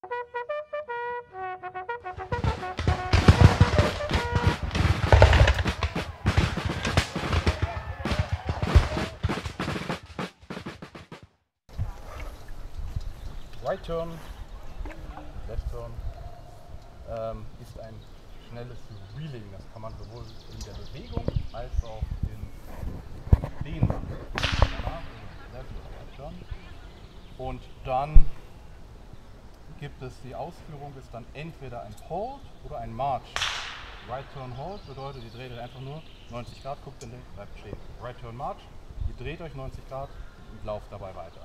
Right Turn, Left Turn ist ein schnelles Wheeling. Das kann man sowohl in der Bewegung als auch in Dehnen machen. Danach Left Right Turn. Und dann gibt es, die Ausführung ist dann entweder ein Hold oder ein March. Right Turn Hold bedeutet, ihr dreht euch einfach nur 90 Grad, guckt in den, bleibt stehen. Right Turn March, ihr dreht euch 90 Grad und lauft dabei weiter.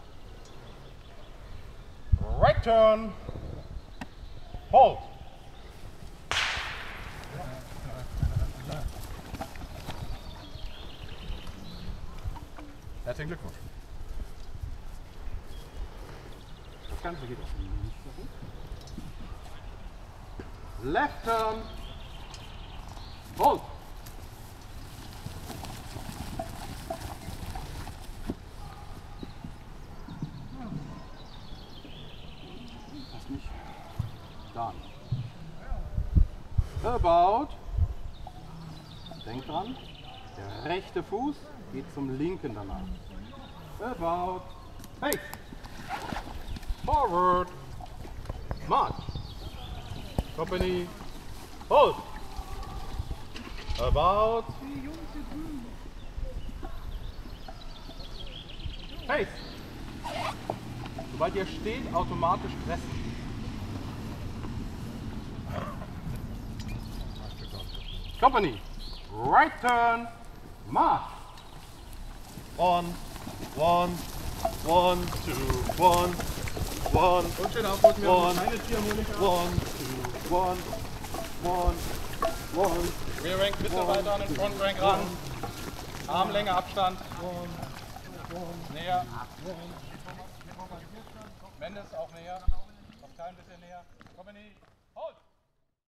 Right Turn Hold. Herzlichen Glückwunsch. Das Ganze geht auch nicht so gut. Left Turn Hold. Passt nicht. Dann. About. Denkt dran. Der rechte Fuß geht zum linken danach. About. Face. Forward. March. Company. Hold. About. Face. Sobald ihr steht, automatisch pressen. Company. Right turn. March. 1, 1, 1, 2, 1, 1. Und schön aufrücken, wir haben One. keine Ziehharmonika. 1, 2, 1, 1, 1. Rear Rank bitte weiter an den Front Rank ran. Armlänge Abstand. Näher. Mendes auch näher. Noch ein bisschen näher. Company. Hold.